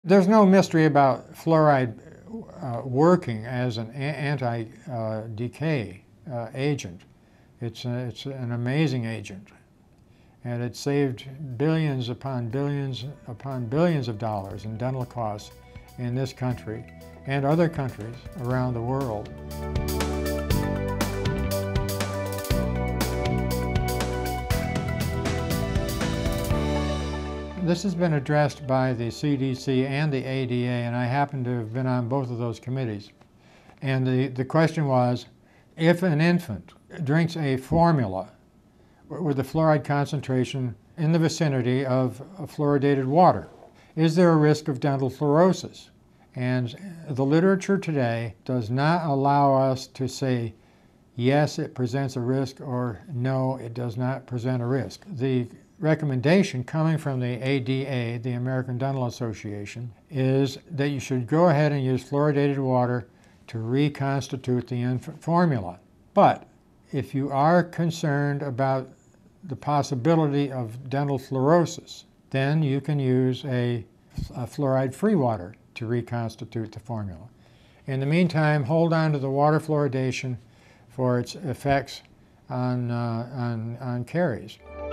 There's no mystery about fluoride working as an anti-decay agent. It's an amazing agent, and it saved billions upon billions upon billions of dollars in dental costs in this country and other countries around the world. This has been addressed by the CDC and the ADA, and I happen to have been on both of those committees. And the question was, if an infant drinks a formula with a fluoride concentration in the vicinity of fluoridated water, is there a risk of dental fluorosis? And the literature today does not allow us to say, yes, it presents a risk, or no, it does not present a risk. The recommendation coming from the ADA, the American Dental Association, is that you should go ahead and use fluoridated water to reconstitute the infant formula. But if you are concerned about the possibility of dental fluorosis, then you can use a fluoride-free water to reconstitute the formula. In the meantime, hold on to the water fluoridation for its effects on caries.